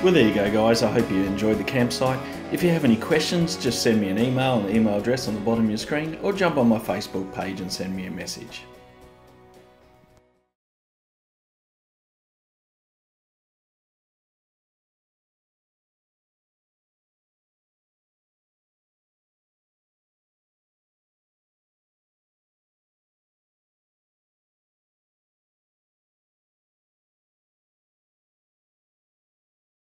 Well, there you go guys, I hope you enjoyed the campsite. If you have any questions, just send me an email on the email address on the bottom of your screen, or jump on my Facebook page and send me a message.